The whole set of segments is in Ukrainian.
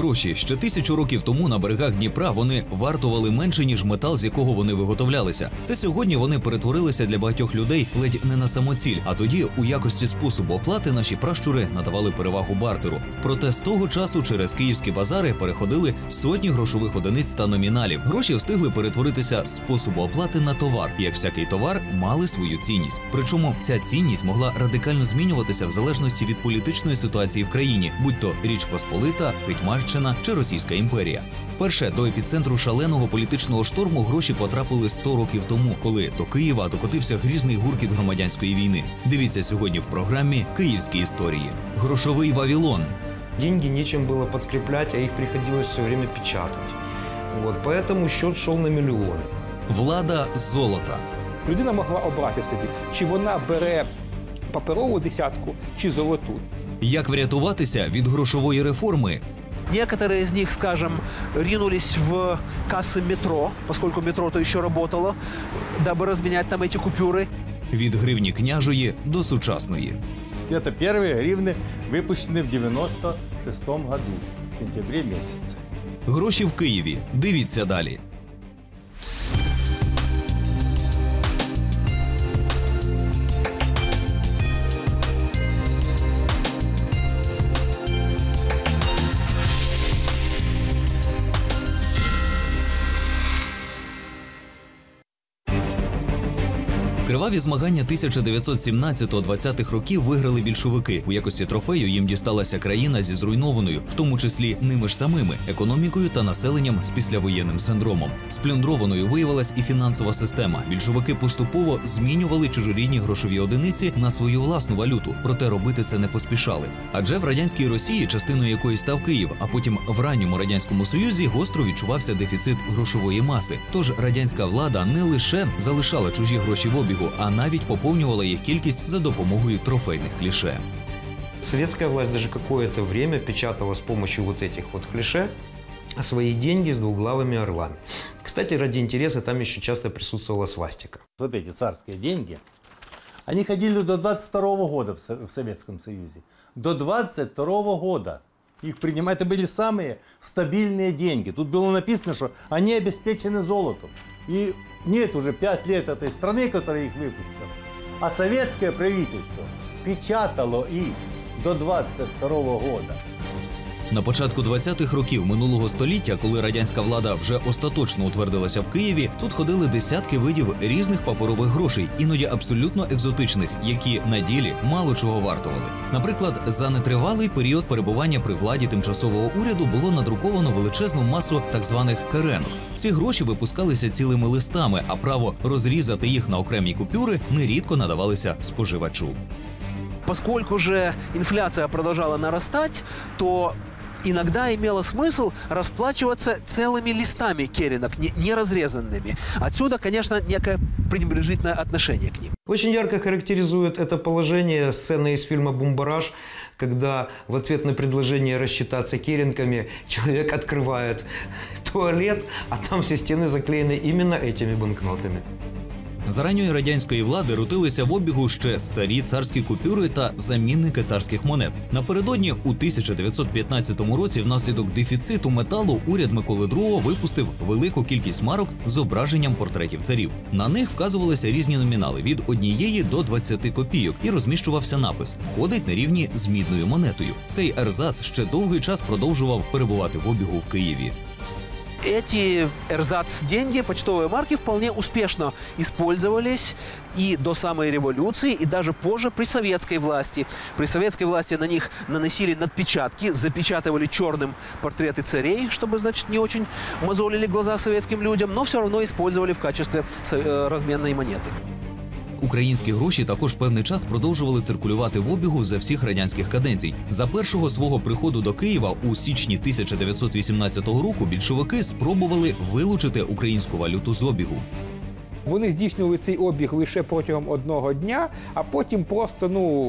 гроші. Ще 1000 років тому на берегах Дніпра вони вартували менше, ніж метал, з якого вони виготовлялися. Це сьогодні вони перетворилися для багатьох людей ледь не на самоціль. А тоді у якості способу оплати наші пращури надавали перевагу бартеру. Проте з того часу через київські базари переходили сотні грошових одиниць та номіналів. Гроші встигли перетворитися з способу оплати на товар. Як всякий товар, мали свою цінність. Причому ця цінність могла радикально змінюватися в залежності від політичної ситуації в країні, будь-то Річ Посполита, Гетьманщина чи Російська імперія. Вперше до епіцентру шаленого політичного шторму гроші потрапили 100 років тому, коли до Києва докотився грізний гуркіт громадянської війни. Дивіться сьогодні в програмі «Київські історії». Грошовий Вавилон. Деньги нечем было подкреплять, а их приходилось все время печатать. Вот, поэтому счет шел на миллионы. Влада золота. Людина могла обрати собі, чи вона бере паперову десятку, чи золоту. Як врятуватися від грошової реформи? Некоторые из них, скажем, ринулись в кассы метро, поскольку метро-то еще работало, дабы разменять там эти купюры. Від гривні княжої до сучасної. Это первые гривны, выпущенные в 96 году, в сентябре месяце. Гроші в Києві. Дивіться далі. Криваві змагання 1917-20-х років виграли більшовики. У якості трофею їм дісталася країна зі зруйнованою, в тому числі ними ж самими, економікою та населенням з післявоєнним синдромом. Сплюндрованою виявилась і фінансова система. Більшовики поступово змінювали чужорідні грошові одиниці на свою власну валюту, проте робити це не поспішали. Адже в радянській Росії, частиною якої став Київ, а потім в ранньому Радянському Союзі гостро відчувався дефіцит грошової маси. Тож радянська влада не лише залишала чужі гроші в обігу, а навіть поповнювала їх кількість за допомогою трофейних кліше. Советская власть даже какое-то время печатала с помощью вот этих вот клише свои деньги с двуглавыми орлами. Кстати, ради интереса там еще часто присутствовала свастика. Вот эти царские деньги, они ходили до 22 года в Советском Союзе. До 22 года. Их принимали, это были самые стабильные деньги. Тут было написано, что они обеспечены золотом. И нет уже 5 лет этой страны, которая их выпустила. А советское правительство печатало их до 22 года. На початку 20-х років минулого століття, коли радянська влада вже остаточно утвердилася в Києві, тут ходили десятки видів різних паперових грошей, іноді абсолютно екзотичних, які на ділі мало чого вартували. Наприклад, за нетривалий період перебування при владі тимчасового уряду було надруковано величезну масу так званих керенок. Ці гроші випускалися цілими листами, а право розрізати їх на окремі купюри нерідко надавалися споживачу. Поскольку же инфляция продолжала нарастать, то иногда имело смысл расплачиваться целыми листами керенок, не разрезанными. Отсюда, конечно, некое пренебрежительное отношение к ним. Очень ярко характеризует это положение сцена из фильма «Бумбараш», когда в ответ на предложение рассчитаться керенками человек открывает туалет, а там все стены заклеены именно этими банкнотами. За ранньої радянської влади рутилися в обігу ще старі царські купюри та замінники царських монет. Напередодні у 1915 році внаслідок дефіциту металу уряд Миколи II випустив велику кількість марок з зображенням портретів царів. На них вказувалися різні номінали від 1 до 20 копійок і розміщувався напис «Ходить на рівні з мідною монетою». Цей ерзац ще довгий час продовжував перебувати в обігу в Києві. Эти эрзац-деньги, почтовые марки, вполне успешно использовались и до самой революции, и даже позже при советской власти. При советской власти на них наносили надпечатки, запечатывали черным портреты царей, чтобы, значит, не очень мозолили глаза советским людям, но все равно использовали в качестве разменной монеты. Українські гроші також певний час продовжували циркулювати в обігу за всіх радянських каденцій. За першого свого приходу до Києва у січні 1918 року більшовики спробували вилучити українську валюту з обігу. Вони здійснювали цей обіг лише протягом одного дня, а потім просто,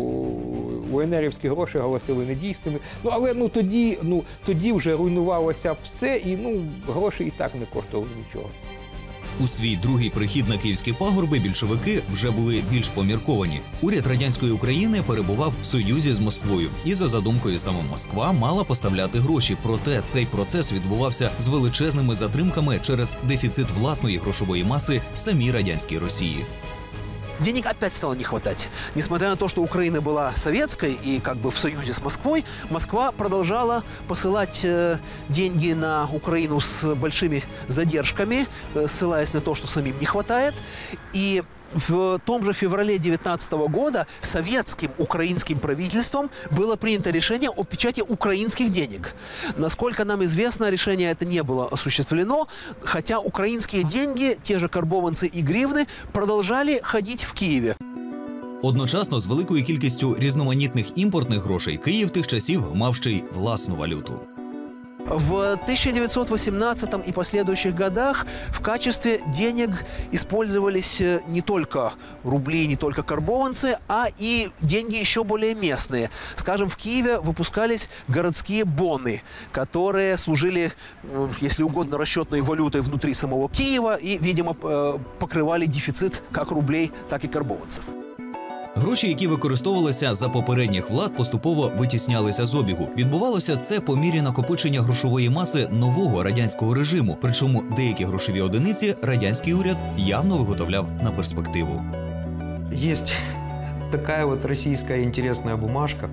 УНРівські гроші оголосили недійсними. Але тоді вже руйнувалося все, і гроші і так не коштували нічого. У свій другий прихід на київські пагорби більшовики вже були більш помірковані. Уряд радянської України перебував в союзі з Москвою, і за задумкою саме Москва мала поставляти гроші. Проте цей процес відбувався з величезними затримками через дефіцит власної грошової маси в самій радянській Росії. Денег опять стало не хватать. Несмотря на то, что Украина была советской и как бы в союзе с Москвой, Москва продолжала посылать деньги на Украину с большими задержками, ссылаясь на то, что самим не хватает. И в том же феврале 2019 года советским украинским правительством было принято решение о печати украинских денег. Насколько нам известно, решение это не было осуществлено, хотя украинские деньги, те же карбованцы и гривны, продолжали ходить в Киеве. Одночасно з великою кількістю різноманітних імпортних грошей Київ тих часів мав ще й власну валюту. В 1918 и последующих годах в качестве денег использовались не только рубли, не только карбованцы, а и деньги еще более местные. Скажем, в Киеве выпускались городские боны, которые служили, если угодно, расчетной валютой внутри самого Киева и, видимо, покрывали дефицит как рублей, так и карбованцев. Гроші, які використовувалися за попередніх влад, поступово витіснялися з обігу. Відбувалося це по мірі накопичення грошової маси нового радянського режиму. Причому деякі грошові одиниці радянський уряд явно виготовляв на перспективу. Есть такая вот российская интересная бумажка.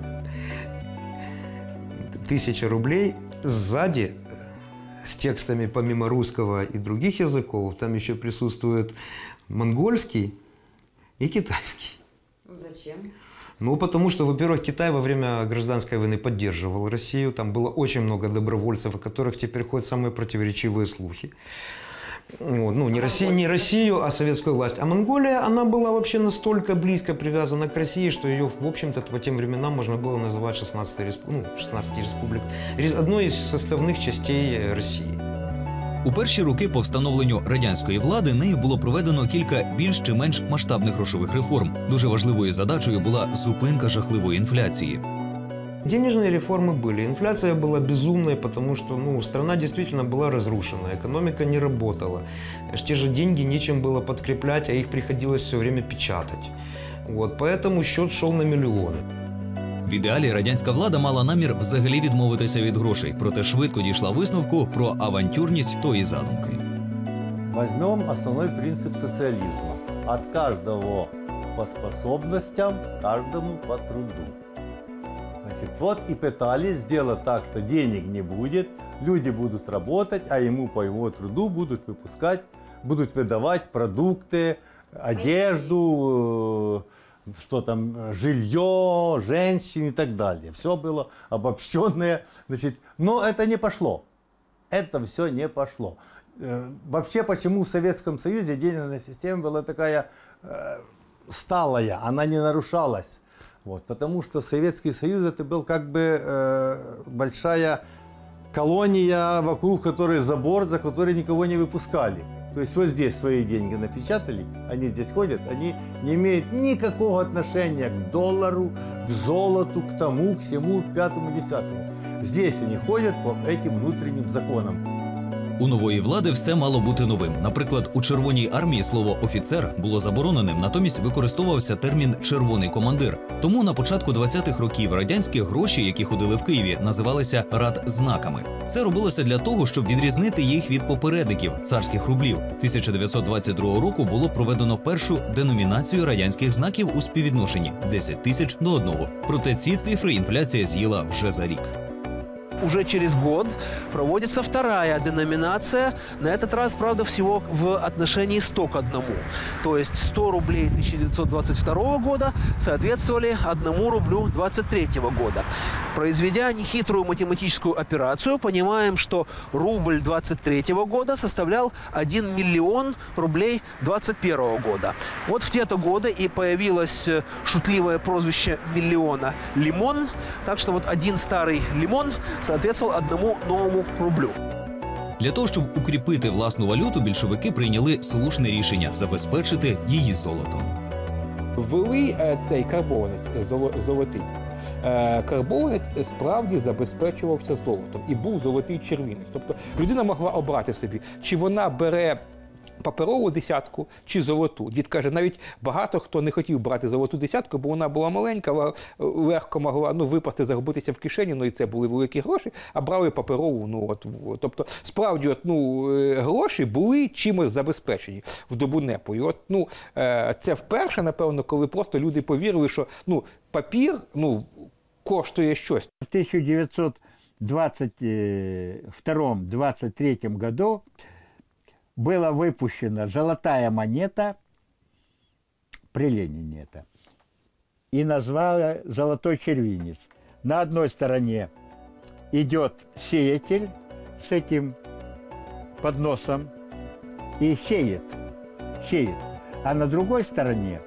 1000 рублей. Сзади с текстами помимо русского и других языков там еще присутствует монгольский и китайский. Зачем? Ну, потому что, во-первых, Китай во время гражданской войны поддерживал Россию. Там было очень много добровольцев, о которых теперь ходят самые противоречивые слухи. Вот. Ну, не Россию, а советскую власть. А Монголия, она была вообще настолько близко привязана к России, что ее, в общем-то, по тем временам можно было называть 16 республик. Одной из составных частей России. У перші роки по встановленню радянської влади нею було проведено кілька більш чи менш масштабних грошових реформ. Дуже важливою задачею була зупинка жахливої інфляції. Денежные реформы были. Инфляция была безумной, потому что страна действительно была разрушена, экономика не работала. Те же деньги нечем было подкреплять, а их приходилось все время печатать. Вот, поэтому счет шел на миллионы. В ідеалі радянська влада мала намір взагалі відмовитися від грошей, проте швидко дійшла висновку про авантюрність тої задумки. Возьмем основной принцип социализма. От каждого по способностям, каждому по труду. Значит, вот и пытались сделать так, что денег не будет, люди будут работать, а ему по его труду будут выдавать продукты, одежду, что там, жилье, женщин и так далее. Все было обобщенное. Значит, но это не пошло. Это все не пошло. Вообще, почему в Советском Союзе денежная система была такая сталая, она не нарушалась? Вот, потому что Советский Союз это был как бы большая колония, вокруг которой забор, за который никого не выпускали. То есть вот здесь свои деньги напечатали, они здесь ходят, они не имеют никакого отношения к доллару, к золоту, к тому, к всему, к пятому, десятому. Здесь они ходят по этим внутренним законам. У нової влади все мало бути новим. Наприклад, у Червоній армії слово «офіцер» було забороненим, натомість використовувався термін «червоний командир». Тому на початку 20-х років радянські гроші, які ходили в Києві, називалися радзнаками. Це робилося для того, щоб відрізнити їх від попередників – царських рублів. 1922 року було проведено першу деномінацію радянських знаків у співвідношенні – 10 тисяч до 1. Проте ці цифри інфляція з'їла вже за рік. Уже через год проводится вторая деноминация, на этот раз, правда, всего в отношении 100 к 1. То есть 100 рублей 1922 года соответствовали 1 рублю 23 года. Произведя нехитрую математическую операцию, понимаем, что рубль 23 года составлял 1 миллион рублей 21 года. Вот в те-то годы и появилось шутливое прозвище миллиона «Лимон», так что вот один старый лимон соответствовал 1 новому рублю. Для того, щоб укріпити власну валюту, більшовики прийняли слушне рішення – забезпечити її золотом. Ввели цей карбованець золотий. Карбованець справді забезпечувався золотом і був золотий червінець. Тобто людина могла обрати собі, чи вона бере паперову десятку чи золоту. Дід каже, навіть багато хто не хотів брати золоту десятку, бо вона була маленька, легко могла випасти, загубитися в кишені, і це були великі гроші, а брали паперову. Тобто, справді, гроші були чимось забезпечені в добу НЕПу. І це вперше, напевно, коли просто люди повірили, що папір коштує щось. В 1922-23 году была выпущена золотая монета, при Ленине это, и назвала «Золотой червинец». На одной стороне идет сеятель с этим подносом и сеет, а на другой стороне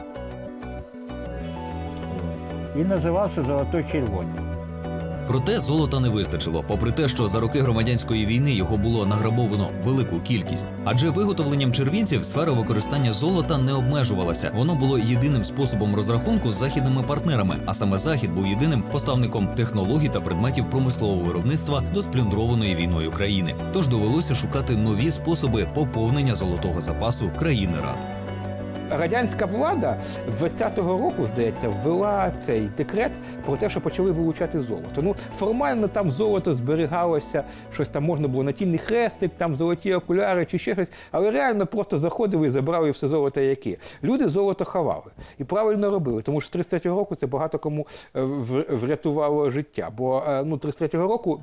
и назывался «Золотой червонец». Проте золота не вистачило, попри те, що за роки громадянської війни його було награбовано велику кількість. Адже виготовленням червінців сфера використання золота не обмежувалася. Воно було єдиним способом розрахунку з західними партнерами, а саме Захід був єдиним поставником технологій та предметів промислового виробництва до сплюндрованої війною країни. Тож довелося шукати нові способи поповнення золотого запасу країни Рад. Радянська влада 20-го року, здається, ввела цей декрет про те, що почали вилучати золото. Формально там золото зберігалося, щось там можна було, натільний хрестик, там золоті окуляри чи ще щось, але реально просто заходили і забрали все золото, яке. Люди золото ховали. І правильно робили, тому що 33-го року це багато кому врятувало життя. Бо 33-го року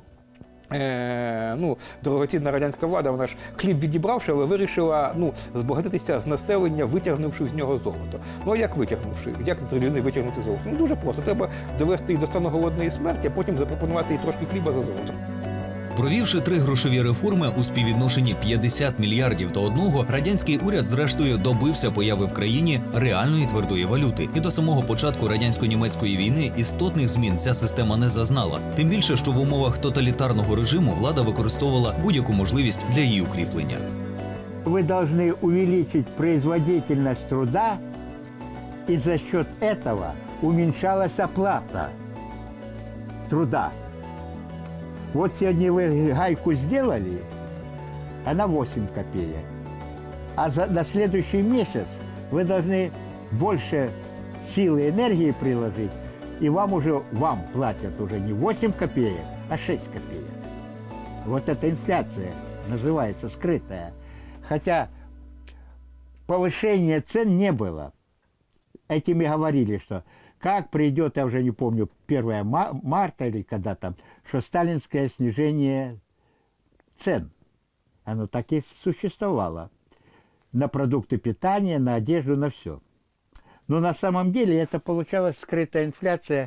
дорогоцінна радянська влада, вона ж хліб відібравши, але вирішила збагатитися з населення, витягнувши з нього золото. А як витягнувши? Як з людини витягнути золото? Дуже просто. Треба довести їх до стану голодної смерті, а потім запропонувати їй трошки хліба за золото. Провівши 3 грошові реформи у співвідношенні 50 мільярдів до 1, радянський уряд зрештою добився появи в країні реальної твердої валюти. І до самого початку радянсько-німецької війни істотних змін ця система не зазнала. Тим більше, що в умовах тоталітарного режиму влада використовувала будь-яку можливість для її укріплення. Вы должны увеличить производительность труда, и за счет этого уменьшалась оплата труда. Вот сегодня вы гайку сделали, она 8 копеек. А на следующий месяц вы должны больше силы и энергии приложить, и вам платят уже не 8 копеек, а 6 копеек. Вот эта инфляция называется скрытая. Хотя повышения цен не было. Этими говорили, что как придет, я уже не помню, 1 марта или когда там, что сталинское снижение цен. Оно так и существовало. На продукты питания, на одежду, на все. Но на самом деле это получалась скрытая инфляция.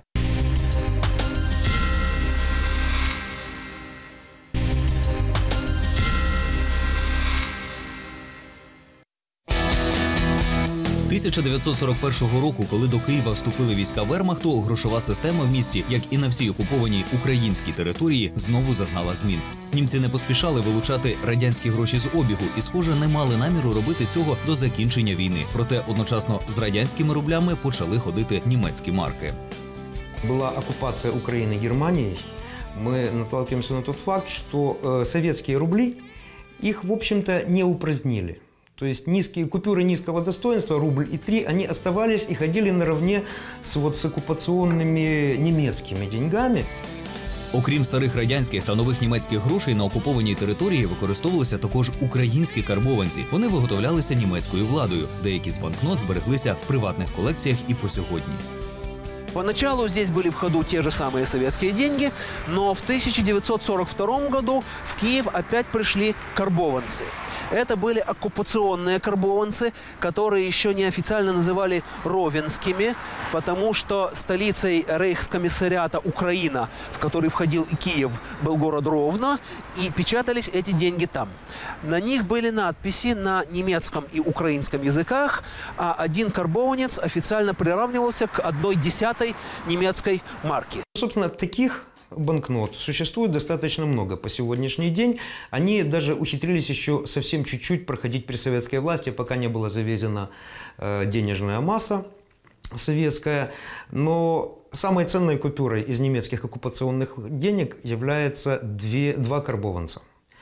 – 1941 року, коли до Києва вступили війська Вермахту, грошова система в місті, як і на всій окупованій українській території, знову зазнала змін. Німці не поспішали вилучати радянські гроші з обігу і, схоже, не мали наміру робити цього до закінчення війни. Проте одночасно з радянськими рублями почали ходити німецькі марки. Была оккупация Украины Германией. Мы наталкиваемся на тот факт, что советские рубли, их, в общем-то, не упразднили. То есть купюры низкого достоинства, рубль и 3, они оставались и ходили наравне с оккупационными немецкими деньгами. Окрім старих радянських та нових німецьких грошей, на окупованій території використовувалися також українські карбованці. Вони виготовлялися німецькою владою. Деякі з банкнот збереглися в приватних колекціях і по сьогодні. Поначалу здесь были в ходу те же самые советские деньги, но в 1942 году в Киев опять пришли карбованцы. Это были оккупационные карбованцы, которые еще неофициально называли ровенскими, потому что столицей рейхскомиссариата Украина, в который входил и Киев, был город Ровно, и печатались эти деньги там. На них были надписи на немецком и украинском языках, а один карбованец официально приравнивался к 1/10 немецкой марки. Собственно, таких банкнот существует достаточно много по сегодняшний день. Они даже ухитрились еще совсем чуть-чуть проходить при советской власти, пока не была завезена денежная масса советская. Но самой ценной купюрой из немецких оккупационных денег является два карбованца.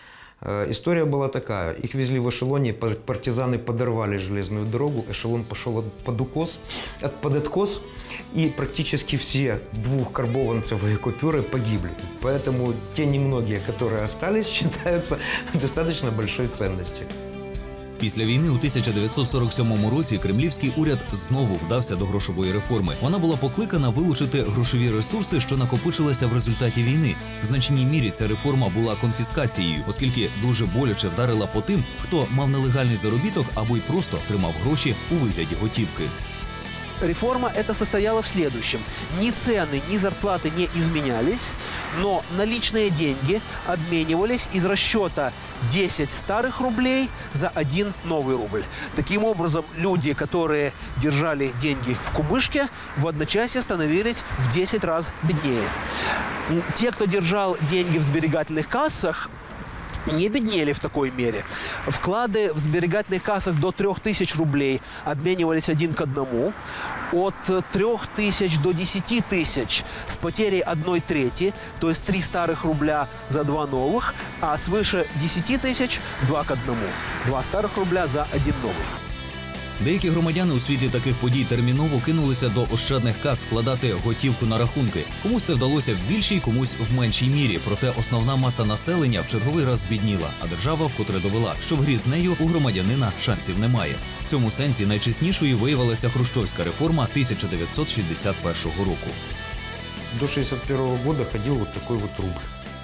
История была такая. Их везли в эшелоне, партизаны подорвали железную дорогу, эшелон пошел под откос, и практически все двухкарбованцевые купюры погибли. Поэтому те немногие, которые остались, считаются достаточно большой ценностью. Після війни у 1947 році кремлівський уряд знову вдався до грошової реформи. Вона була покликана вилучити грошові ресурси, що накопичилися в результаті війни. В значній мірі ця реформа була конфіскацією, оскільки дуже боляче вдарила по тим, хто мав нелегальний заробіток або й просто тримав гроші у вигляді готівки. Реформа эта состояла в следующем. Ни цены, ни зарплаты не изменялись, но наличные деньги обменивались из расчета 10 старых рублей за 1 новый рубль. Таким образом, люди, которые держали деньги в кубышке, в одночасье становились в 10 раз беднее. Те, кто держал деньги в сберегательных кассах, не беднели в такой мере. Вклады в сберегательных кассах до 3000 рублей обменивались 1 к 1. От 3000 до 10 тысяч с потерей 1/3, то есть 3 старых рубля за 2 новых, а свыше 10 тысяч 2 к 1. 2 старых рубля за 1 новый. Деякі громадяни у світлі таких подій терміново кинулися до ощадних кас вкладати готівку на рахунки. Комусь це вдалося в більшій, комусь в меншій мірі. Проте основна маса населення в черговий раз збідніла, а держава вкотре довела, що в грі з нею у громадянина шансів немає. В цьому сенсі найчеснішою виявилася хрущовська реформа 1961 року. До 1961 года ходил вот такой вот рубль.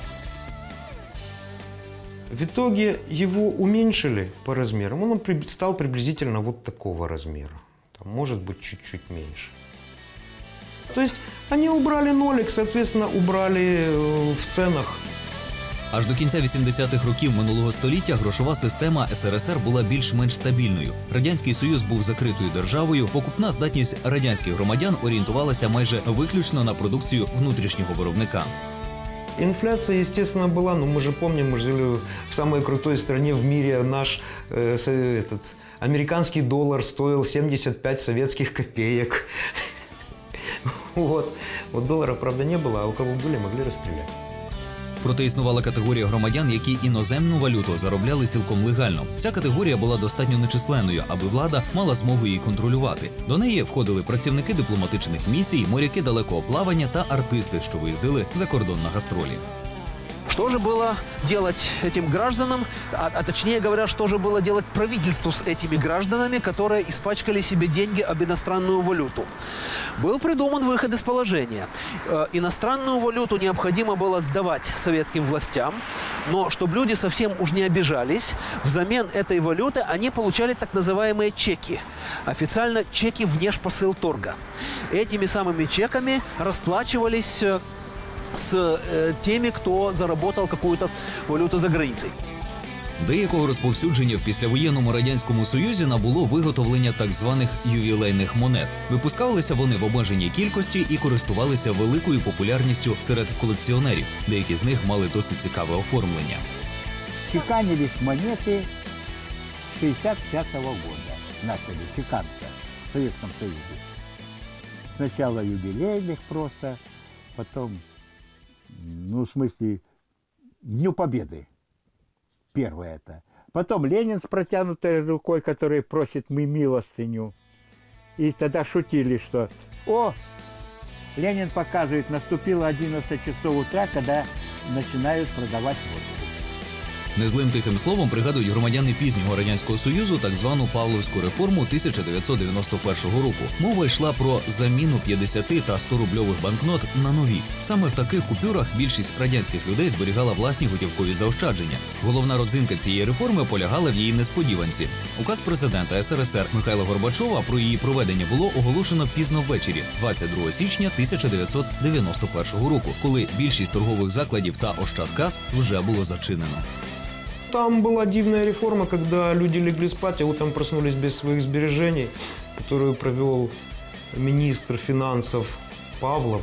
В итоге его уменьшили по размерам, он стал приблизительно вот такого размера, там, может быть, чуть-чуть меньше. То есть они убрали нолик, соответственно, убрали в ценах. Аж до кінця 80-х років минулого століття грошова система СРСР була більш-менш стабільною. Радянський Союз був закритою державою, покупна здатність радянських громадян орієнтувалася майже виключно на продукцію внутрішнього виробника. Инфляция, естественно, была, но мы же помним, мы жили в самой крутой стране в мире. Наш американский доллар стоил 75 советских копеек. Вот доллара, правда, не было, а у кого были, могли расстрелять. Проте існувала категорія громадян, які іноземну валюту заробляли цілком легально. Ця категорія була достатньо нечисленною, аби влада мала змогу її контролювати. До неї входили працівники дипломатичних місій, моряки далекого плавання та артисти, що виїздили за кордон на гастролі. Что же было делать этим гражданам, а точнее говоря, что же было делать правительству с этими гражданами, которые испачкали себе деньги об иностранную валюту? Был придуман выход из положения. Иностранную валюту необходимо было сдавать советским властям, но чтобы люди совсем уж не обижались, взамен этой валюты они получали так называемые чеки. Официально чеки внешпосылторга. Этими самыми чеками расплачивались с теми, кто заработал какую-то валюту за границей. Деякого розповсюдження в післявоєнному Радянському Союзі набуло виготовлення так званих ювілейних монет. Випускалися вони в обмеженій кількості і користувалися великою популярністю серед колекціонерів. Деякі з них мали досить цікаве оформлення. Чеканились монеты 1965 года. Начали чеканиться в Советском Союзе. Сначала юбилейных просто, потом, ну, в смысле, Дню Победы. Первое это. Потом Ленин с протянутой рукой, который просит милостыню. И тогда шутили, что «О, Ленин показывает, наступило 11 часов утра, когда начинают продавать воду». Незлим тихим словом пригадують громадяни пізнього Радянського Союзу так звану Павловську реформу 1991 року. Мова йшла про заміну 50 та 100-рубльових банкнот на нові. Саме в таких купюрах більшість радянських людей зберігала власні готівкові заощадження. Головна родзинка цієї реформи полягала в її несподіванці. Указ президента СРСР Михайла Горбачова про її проведення було оголошено пізно ввечері, 22 січня 1991 року, коли більшість торгових закладів та ощадкас вже було зачинено. Там была дивная реформа, когда люди легли спать, а утром проснулись без своих сбережений, которую провел министр финансов Павлов.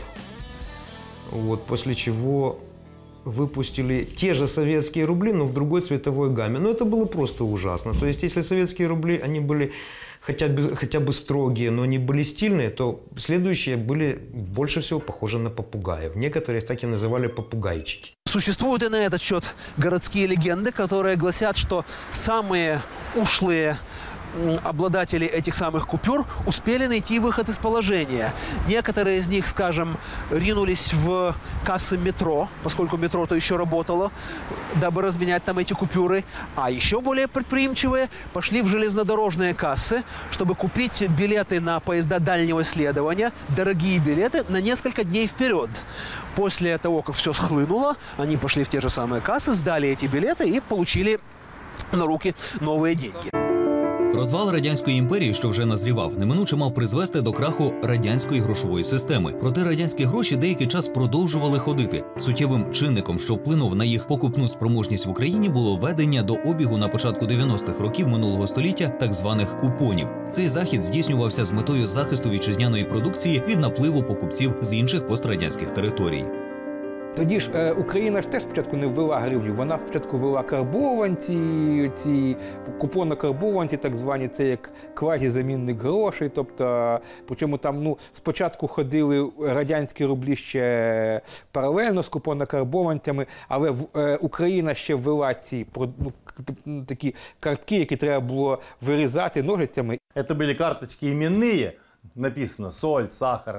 Вот, после чего выпустили те же советские рубли, но в другой цветовой гамме. Но это было просто ужасно. То есть, если советские рубли, они были хотя бы строгие, но не были стильные, то следующие были больше всего похожи на попугаев. Некоторые так и называли попугайчики. Существуют и на этот счет городские легенды, которые гласят, что самые ушлые обладатели этих самых купюр успели найти выход из положения. Некоторые из них, скажем, ринулись в кассы метро, поскольку метро-то еще работало, дабы разменять там эти купюры. А еще более предприимчивые пошли в железнодорожные кассы, чтобы купить билеты на поезда дальнего следования, дорогие билеты на несколько дней вперед. После того, как все схлынуло, они пошли в те же самые кассы, сдали эти билеты и получили на руки новые деньги. Розвал Радянської імперії, що вже назрівав, неминуче мав призвести до краху радянської грошової системи. Проте радянські гроші деякий час продовжували ходити. Суттєвим чинником, що вплинув на їх покупну спроможність в Україні, було введення до обігу на початку 90-х років минулого століття так званих купонів. Цей захід здійснювався з метою захисту вітчизняної продукції від напливу покупців з інших пострадянських територій. Тоді ж Україна ж теж спочатку не ввела гривню, вона спочатку ввела карбованці, ці купонно-карбованці, так звані, це як квазі-замінник грошей. Тобто, причому там спочатку ходили радянські рублі ще паралельно з купонно-карбованцями, але Україна ще ввела ці такі картки, які треба було вирізати ножицями. Это были карточки именные, написано соль, сахар,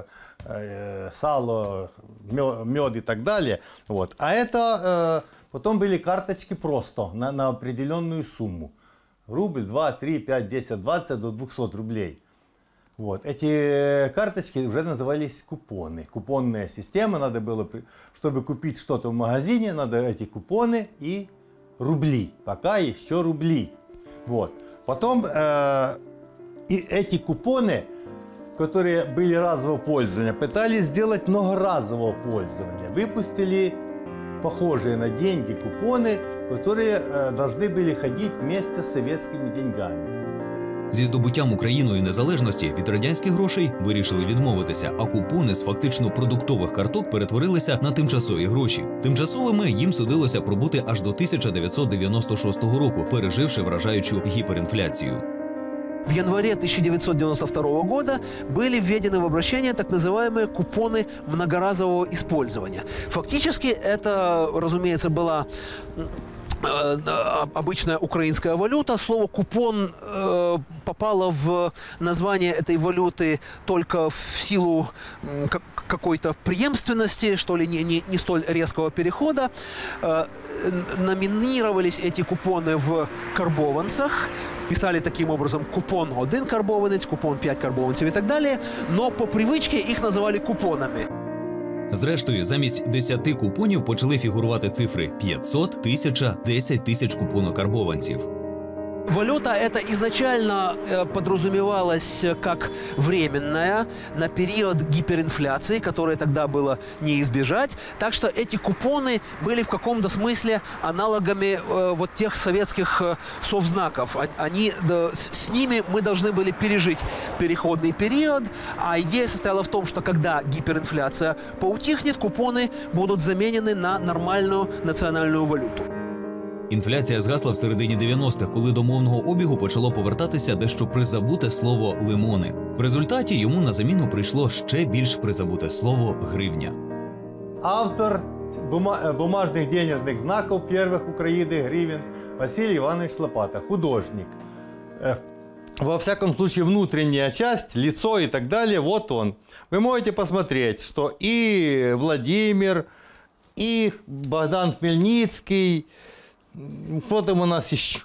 сало, мед и так далее. Вот. А это потом были карточки просто на определенную сумму. Рубль, 2, 3, 5, 10, 20 до 200 рублей. Вот. Эти карточки уже назывались купоны. Купонная система. Надо было, чтобы купить что-то в магазине, надо эти купоны и рубли. Пока еще рубли. Вот. Потом и эти купоны, которые были разового пользования, пытались сделать многоразового пользования. Выпустили похожие на деньги купоны, которые должны были ходить вместе с советскими деньгами. Зі здобуттям Україною незалежності від радянських грошей вирішили відмовитися, а купони з фактично продуктових карток перетворилися на тимчасові гроші. Тимчасовими їм судилося пробути аж до 1996 року, переживши вражаючу гіперінфляцію. В январе 1992 года были введены в обращение так называемые купоны многоразового использования. Фактически это, разумеется, была обычная украинская валюта. Слово «купон» попало в название этой валюты только в силу какой-то преемственности, что ли, не столь резкого перехода. Номинировались эти купоны в карбованцах. Писали таким образом купон 1 карбованець, купон 5 карбованців і так далі. Но по привичці їх називали купонами. Зрештою, замість 10 купонів почали фігурувати цифри 500, 1000, 10 тисяч купонокарбованців. Валюта эта изначально подразумевалась как временная, на период гиперинфляции, которой тогда было не избежать. Так что эти купоны были в каком-то смысле аналогами вот тех советских совзнаков. С ними мы должны были пережить переходный период, а идея состояла в том, что когда гиперинфляция поутихнет, купоны будут заменены на нормальную национальную валюту. Інфляція згасла в середині 90-х, коли до мовного обігу почало повертатися дещо призабуте слово «лимони». В результаті йому на заміну прийшло ще більш призабуте слово «гривня». Автор бумажных денежных знаков первых Украины, гривен, Василий Иванович Лопата, художник. Во всяком случае, внутренняя часть, лицо и так далее, вот он. Вы можете посмотреть, что и Владимир, и Богдан Хмельницкий, кто там у нас еще?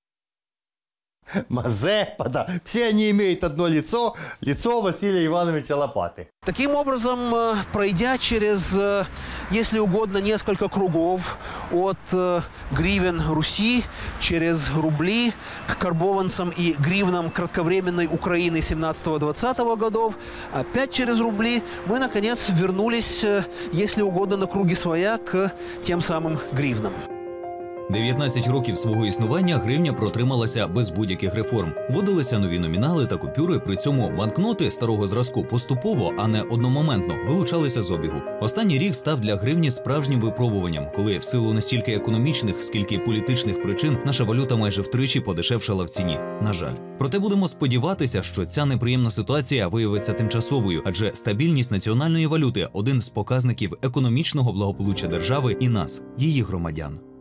Мазепа, да. Все они имеют одно лицо, лицо Василия Ивановича Лопаты. Таким образом, пройдя через, если угодно, несколько кругов от гривен Руси, через рубли к карбованцам и гривнам кратковременной Украины 17-20 годов, опять через рубли, мы, наконец, вернулись, если угодно, на круги своя к тем самым гривнам. 19 років свого існування гривня протрималася без будь-яких реформ. Вводилися нові номінали та купюри, при цьому банкноти старого зразку поступово, а не одномоментно, вилучалися з обігу. Останній рік став для гривні справжнім випробуванням, коли в силу не стільки економічних, скільки й політичних причин наша валюта майже втричі подешевшала в ціні. На жаль. Проте будемо сподіватися, що ця неприємна ситуація виявиться тимчасовою, адже стабільність національної валюти – один з показників економічного благополуччя держави і нас, її громадян.